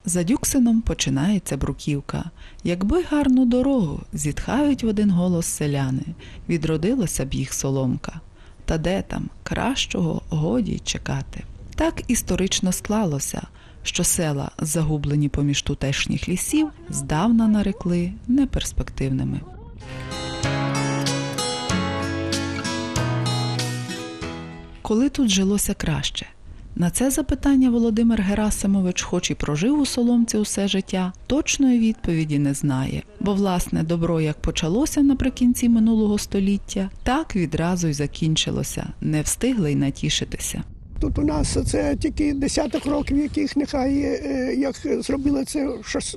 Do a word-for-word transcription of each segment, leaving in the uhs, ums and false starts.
За Дюксином починається бруківка. Якби гарну дорогу, зітхають в один голос селяни, відродилася б їх соломка. Та де там, кращого годі й чекати. Так історично склалося, що села, загублені поміж тутешніх лісів, здавна нарекли неперспективними. Коли тут жилося краще? На це запитання Володимир Герасимович, хоч і прожив у Соломці усе життя, точної відповіді не знає. Бо, власне, добро як почалося наприкінці минулого століття, так відразу й закінчилося, не встигли й натішитися. Тут у нас це тільки десяток років, яких нехай, як зробили це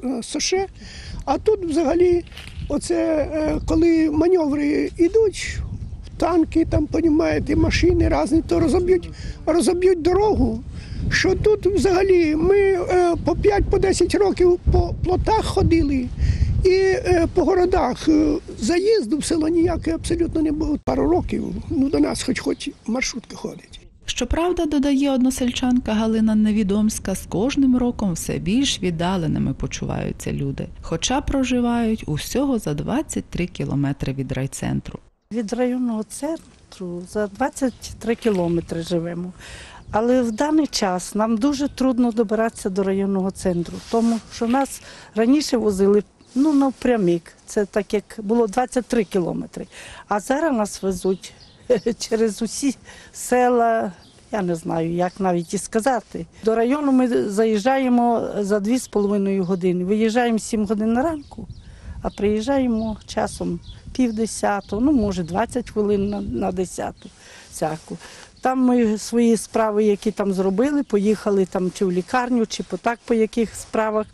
США, а тут взагалі, оце, коли маневри йдуть, танки, там, понімаєте, машини різні, то розоб'ють, розоб'ють дорогу, що тут взагалі ми по п'ять-десять років по плотах ходили і по городах заїзду в село ніяке абсолютно не було. Пару років, ну до нас хоч хоч маршрутка ходить. Щоправда, додає односельчанка Галина Невідомська, з кожним роком все більш віддаленими почуваються люди, хоча проживають усього за двадцять три кілометри від райцентру. Від районного центру за двадцять три кілометри живемо. Але в даний час нам дуже трудно добиратися до районного центру, тому що нас раніше возили ну, навпрямик, це так як було двадцять три кілометри, а зараз нас везуть через усі села, я не знаю, як навіть і сказати. До району ми заїжджаємо за дві з половиною години, виїжджаємо сім годин на ранку, а приїжджаємо часом пів десятого, ну може двадцять хвилин на, на десяту всяку. Там ми свої справи, які там зробили, поїхали там чи в лікарню, чи по так по яких справах.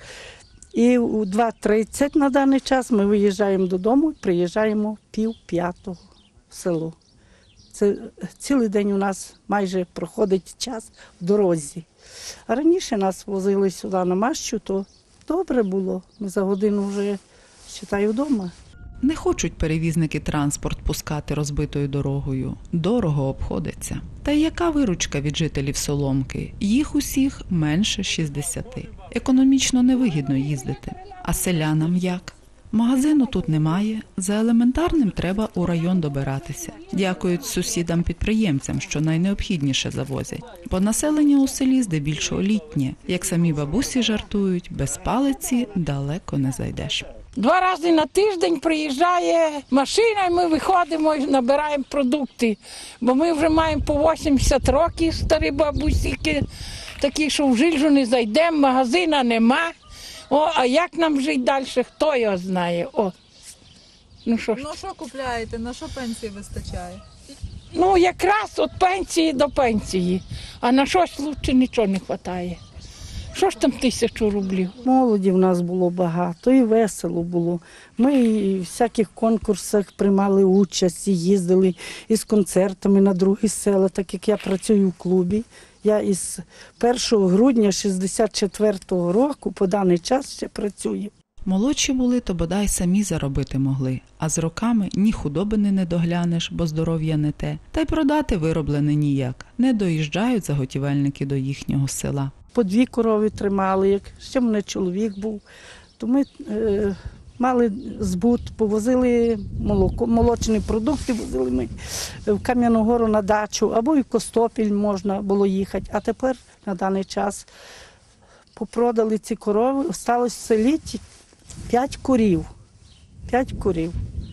І у два тридцять на даний час ми виїжджаємо додому і приїжджаємо пів п'ятого в село. Це цілий день у нас майже проходить час в дорозі. А раніше нас возили сюди на Мащу, то добре було. Ми за годину вже, вважаю, вдома. Не хочуть перевізники транспорт пускати розбитою дорогою. Дорого обходиться. Та й яка виручка від жителів Соломки? Їх усіх менше шістдесяти. Економічно невигідно їздити. А селянам як? Магазину тут немає, за елементарним треба у район добиратися. Дякують сусідам-підприємцям, що найнеобхідніше завозять. Бо населення у селі здебільшого літнє. Як самі бабусі жартують, без палиці далеко не зайдеш. Два рази на тиждень приїжджає машина, і ми виходимо і набираємо продукти. Бо ми вже маємо по вісімдесят років, старі бабусіки, такі, що в Жильжу не зайдемо, магазина нема. О, а як нам жити далі, хто його знає. О. Ну що ж. Ну що купляєте, на що пенсії вистачає? Ну якраз від пенсії до пенсії, а на щось лучше нічого не вистачає. Що ж там тисячу рублів? Молоді в нас було багато і весело було. Ми і в всяких конкурсах приймали участь, і їздили із концертами на другі села, так як я працюю в клубі. Я із першого грудня шістдесят четвертого року по даний час ще працюю. Молодші були, то бодай самі заробити могли, а з роками ні худобини не доглянеш, бо здоров'я не те, та й продати вироблене ніяк. Не доїжджають заготівельники до їхнього села. По дві корови тримали, як ще в мене чоловік був, то ми е, мали збут, повозили молоко, молочні продукти, возили ми в Кам'яну Гору на дачу, або і в Костопіль можна було їхати. А тепер на даний час попродали ці корови, залишилось в селі п'ять корів. П'ять корів.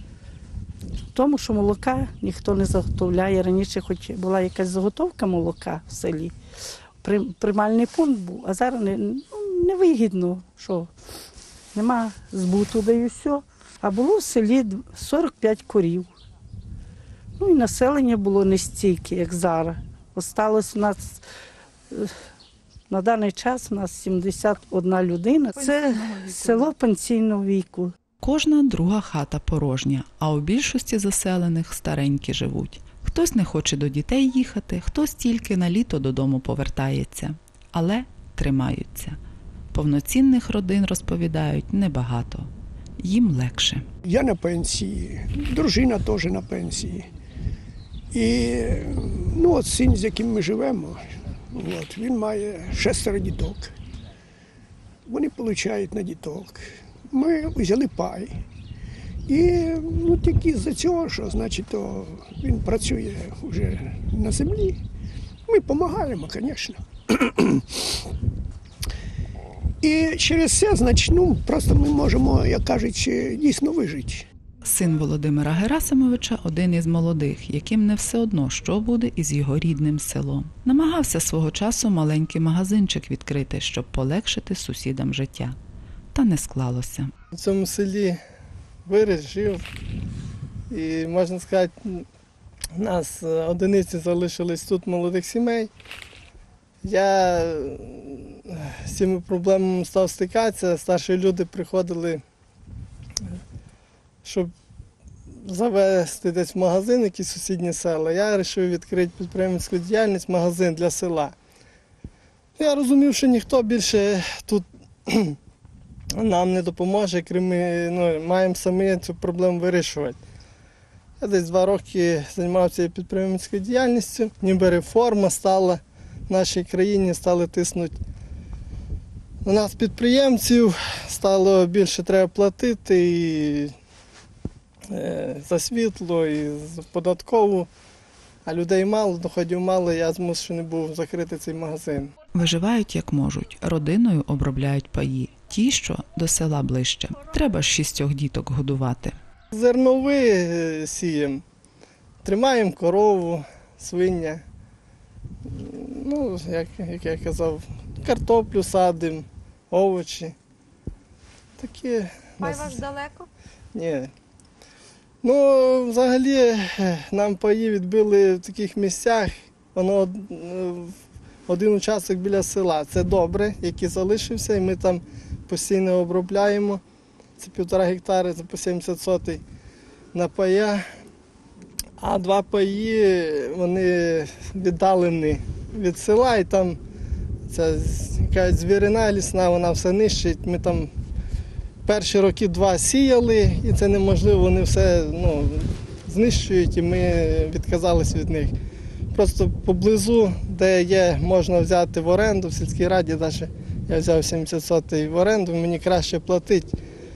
Тому що молока ніхто не заготовляє. Раніше хоч була якась заготовка молока в селі, приймальний пункт був, а зараз не, ну, невигідно, що нема збуту, да і все. А було в селі сорок п'ять корів. Ну і населення було не стільки, як зараз. Осталось у нас, на даний час у нас сімдесят одна людина. Це село пенсійного віку. Кожна друга хата порожня, а у більшості заселених старенькі живуть. Хтось не хоче до дітей їхати, хтось тільки на літо додому повертається. Але тримаються. Повноцінних родин, розповідають, небагато. Їм легше. Я на пенсії, дружина теж на пенсії. І ну, от син, з яким ми живемо, от, він має шестеро діток. вони отримують на діток. Ми взяли пай. І ну, тільки з-за цього, що значить, то він працює вже на землі. Ми допомагаємо, звісно. І через це, значить, ну, просто ми можемо, як кажуть, дійсно вижити. Син Володимира Герасимовича – один із молодих, яким не все одно, що буде із його рідним селом. Намагався свого часу маленький магазинчик відкрити, щоб полегшити сусідам життя. Та не склалося. У цьому селі виріс, жив. І, можна сказати, у нас одиниці залишились тут молодих сімей. Я з цими проблемами став стикатися. Старші люди приходили, щоб завести десь в магазин, якісь сусідні села. Я вирішив відкрити підприємницьку діяльність, магазин для села. Я розумів, що ніхто більше тут нам не допоможе, крім ми ну, маємо самі цю проблему вирішувати. Я десь два роки займався підприємницькою діяльністю, ніби реформа стала в нашій країні, стали тиснути на нас підприємців, стало більше треба платити і за світло, і за податкову, а людей мало, доходів мало, я змушений був закрити цей магазин. Виживають як можуть, родиною обробляють паї. Ті, що до села ближче. Треба ж шістьох діток годувати. Зернові сіємо, тримаємо корову, свиня. Ну, як, як я казав, картоплю садимо, овочі. Такі. Пай ваш далеко? Ні. Ну, взагалі, нам паї відбили в таких місцях. Воно один участок біля села. Це добре, який залишився, і ми там постійно обробляємо. Це півтора гектари, це по сімдесят сотий на пая. А два паї, вони віддалені від села, і там ця якась звірина лісна, вона все нищить. Ми там перші роки два сіяли, і це неможливо, вони все ну, знищують, і ми відказались від них. Просто поблизу, де є, можна взяти в оренду, в сільській раді навіть я взяв сімдесят сотий в оренду, мені краще платити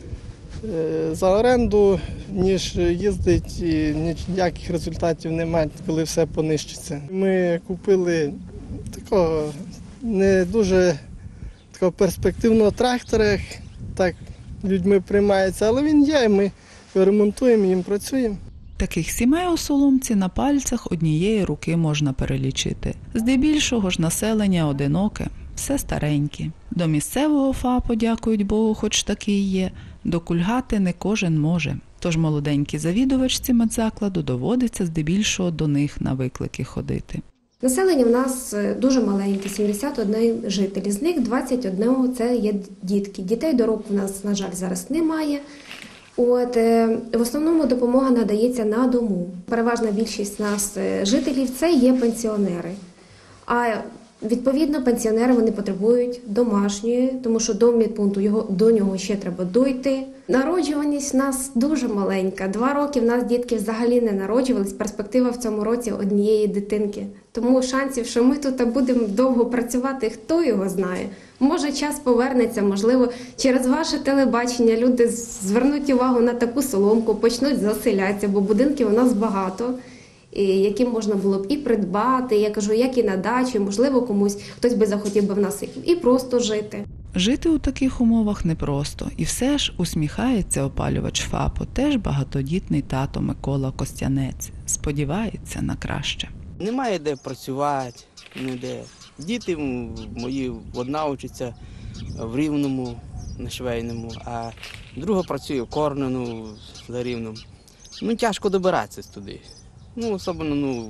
за оренду, ніж їздить і ніяких результатів немає, коли все понищиться. Ми купили такого не дуже такого перспективного трактора, так людьми приймається, але він є, ми його ремонтуємо, їм працюємо. Таких сімей у Соломці на пальцях однієї руки можна перелічити. Здебільшого ж населення одиноке, все старенькі. До місцевого ФАПу, дякують Богу, хоч такий є, докульгати не кожен може. Тож молоденькій завідувачці медзакладу доводиться здебільшого до них на виклики ходити. Населення в нас дуже маленьке, сімдесят один жителі. З них двадцять один – це є дітки. Дітей до року в нас, на жаль, зараз немає. От, в основному допомога надається на дому. Переважна більшість нас жителів – це є пенсіонери. А відповідно, пенсіонери вони потребують домашньої, тому що до медпункту його, до нього ще треба дойти. Народжуваність в нас дуже маленька. Два роки в нас дітки взагалі не народжувались. Перспектива в цьому році однієї дитинки. Тому шансів, що ми тут будемо довго працювати, хто його знає. Може, час повернеться, можливо, через ваше телебачення люди звернуть увагу на таку соломку, почнуть заселятися, бо будинків у нас багато, які можна було б і придбати, я кажу, як і на дачу, можливо, комусь, хтось би захотів би в нас і просто жити. Жити у таких умовах непросто. І все ж усміхається опалювач ФАПу, теж багатодітний тато Микола Костянець. Сподівається на краще. Немає де працювати, ніде. Діти мої, одна вчиться в Рівному, на Швейному, а друга працює в Корнену, за Рівном. Ну, тяжко добиратися туди. Ну, особливо, ну,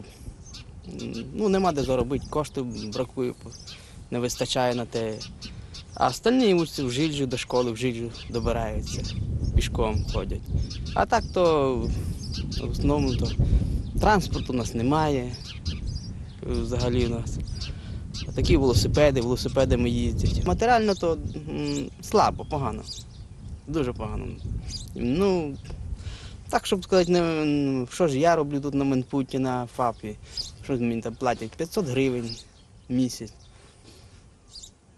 ну, нема де заробити, коштів бракує, не вистачає на те. А остальні учаться в Жильжу, до школи в Жильжу добираються, пішком ходять. А так то, в основному, то транспорту у нас немає, взагалі у нас. Такі велосипеди, велосипедами їздять. Матеріально то м, слабо, погано, дуже погано. Ну, так, щоб сказати, не, що ж я роблю тут на Медпункті, на ФАПі, що мені там платять, п'ятсот гривень в місяць.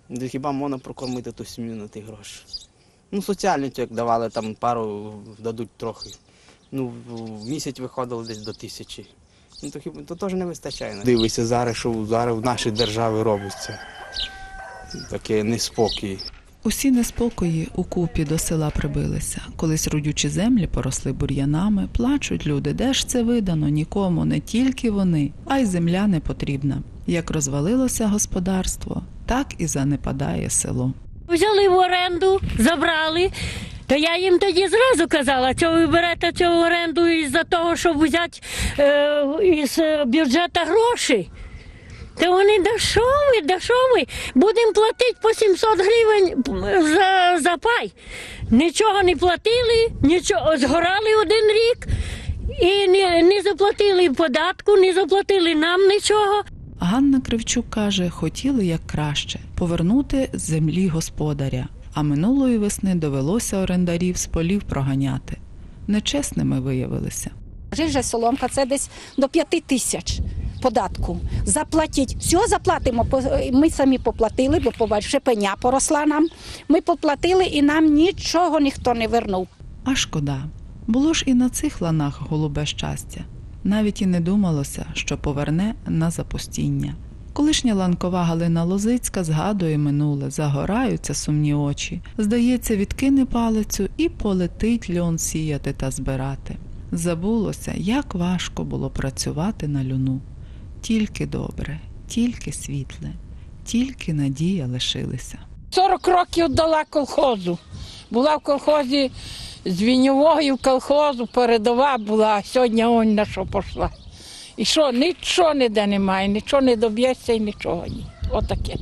Де хіба можна прокормити ту сім'ю на ті гроші? Ну, соціальні, як давали, там пару дадуть трохи. Ну, в місяць виходило десь до тисячі. Ну, то хіба то теж не вистачає. Дивися зараз, що зараз в нашій державі робиться. Таке неспокій. Усі неспокої укупі до села прибилися. Колись родючі землі поросли бур'янами, плачуть люди. Де ж це видано нікому, не тільки вони, а й земля не потрібна. Як розвалилося господарство, так і занепадає село. Взяли в оренду, забрали. То я їм тоді зразу казала, що ви берете цю оренду із-за того, щоб взяти е, із бюджету гроші. Та вони, да що ви, да що ви, будемо платити по сімсот гривень за, за пай. Нічого не платили, нічого, згорали один рік і не, не заплатили податку, не заплатили нам нічого. Ганна Кривчук каже, хотіли як краще – повернути з землі господаря. А минулої весни довелося орендарів з полів проганяти. Нечесними виявилися. Жильжа соломка – це десь до п'яти тисяч податку. Заплатіть. Все заплатимо. Ми самі поплатили, бо побач, ще пеня поросла нам. Ми поплатили і нам нічого ніхто не вернув. А шкода. Було ж і на цих ланах голубе щастя. Навіть і не думалося, що поверне на запустіння. Колишня ланкова Галина Лозицька згадує минуле, загораються сумні очі. Здається, відкине палицю і полетить льон сіяти та збирати. Забулося, як важко було працювати на льону. Тільки добре, тільки світле, тільки надія лишилися. сорок років дала колхозу. Була в колхозі з Віньовою колхозу, передова була, а сьогодні он на що пішла. І що, нічого ніде немає, нічого не доб'ється і нічого ні. Отаке.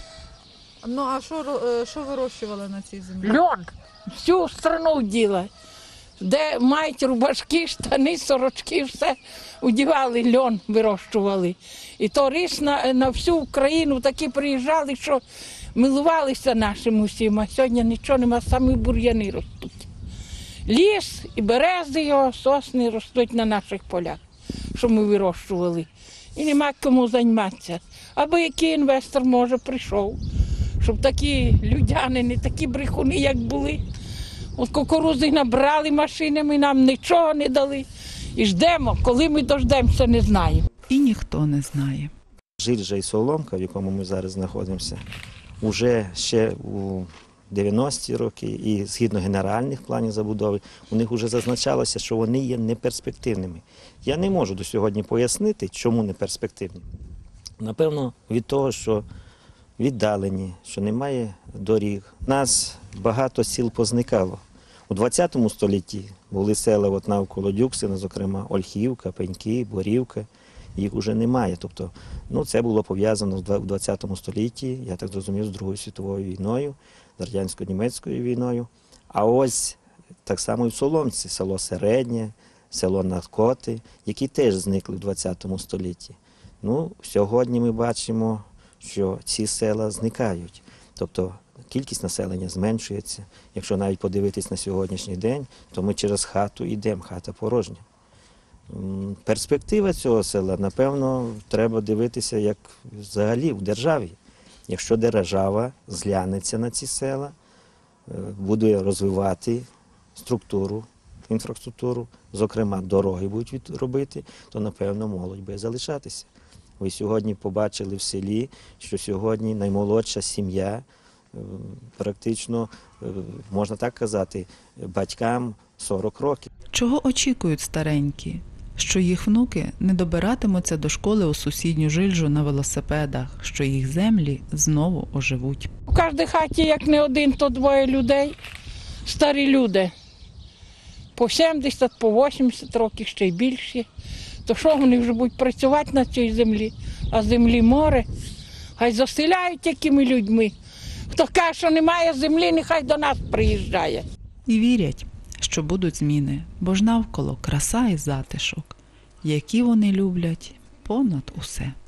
Ну а що, ро- е, що вирощували на цій землі? Льон. Всю страну діла. Де мають рубашки, штани, сорочки, все одягали, льон вирощували. І то ріс на, на всю Україну такі приїжджали, що милувалися нашим усім, а сьогодні нічого нема, самі бур'яни ростуть. Ліс і берези його, сосни ростуть на наших полях, що ми вирощували. І нема кому займатися. Аби який інвестор, може, прийшов, щоб такі людяни, не такі брехуни, як були. От кукурузи набрали машинами, нам нічого не дали. І ждемо, коли ми дождемося, не знаємо. І ніхто не знає. Жильжа і Соломка, в якому ми зараз знаходимося, вже ще у дев'яності роки і згідно генеральних планів забудови, у них вже зазначалося, що вони є неперспективними. Я не можу до сьогодні пояснити, чому неперспективні. Напевно, від того, що віддалені, що немає доріг. Нас багато сіл позникало. У двадцятому столітті були села от навколо Дюксина, зокрема Ольхівка, Пеньки, Борівка. Їх вже немає. Тобто, ну, це було пов'язано в двадцятому столітті, я так зрозумів, з Другою світовою війною, з радянсько-німецькою війною. А ось так само і в Соломці, село Середнє, село Надкоти, які теж зникли в двадцятому столітті. Ну, сьогодні ми бачимо, що ці села зникають. Тобто кількість населення зменшується. Якщо навіть подивитись на сьогоднішній день, то ми через хату йдемо, хата порожня. Перспектива цього села, напевно, треба дивитися як взагалі в державі. Якщо держава зглянеться на ці села, буде розвивати структуру, інфраструктуру, зокрема дороги будуть робити, то, напевно, молодь буде залишатися. Ви сьогодні побачили в селі, що сьогодні наймолодша сім'я, практично, можна так казати, батькам сорок років. Чого очікують старенькі? Що їх внуки не добиратимуться до школи у сусідню Жильжу на велосипедах, що їх землі знову оживуть. У кожній хаті, як не один, то двоє людей, старі люди. По сімдесят, по вісімдесят років, ще й більше. То що вони вже будуть працювати на цій землі, а землі море? Хай заселяють такими людьми. Хто каже, що немає землі, нехай до нас приїжджає. І вірять, що будуть зміни, бо ж навколо краса і затишок, які вони люблять понад усе.